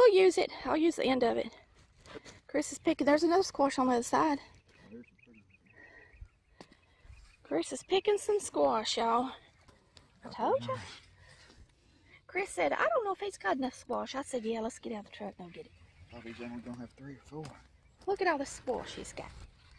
we'll use it. I'll use the end of it. Chris is picking. There's another squash on the other side. Chris is picking some squash, y'all. I told you. Chris said, I don't know if he's got enough squash. I said, yeah, let's get out of the truck and go get it. I thought he's only going to have 3 or 4. Look at all the squash he's got.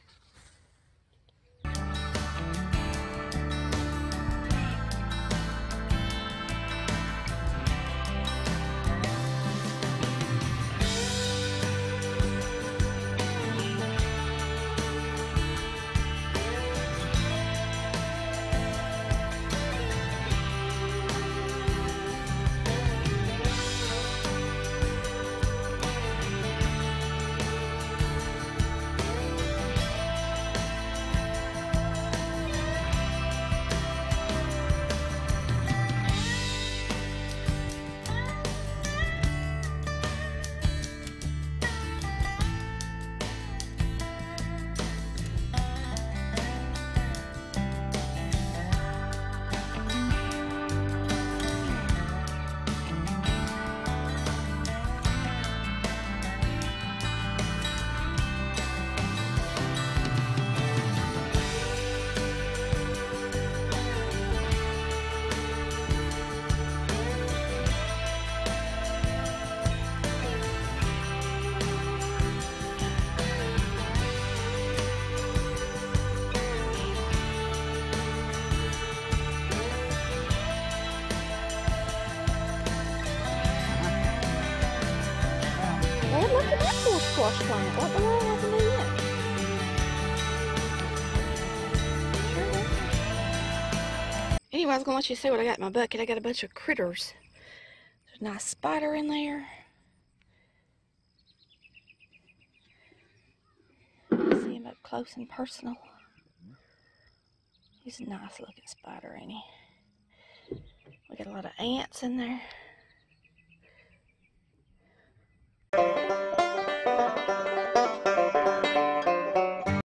And look at that little squash plant. What the world happened to it? Anyway, I was going to let you see what I got in my bucket. I got a bunch of critters. There's a nice spider in there. See him up close and personal. He's a nice looking spider, ain't he? We got a lot of ants in there.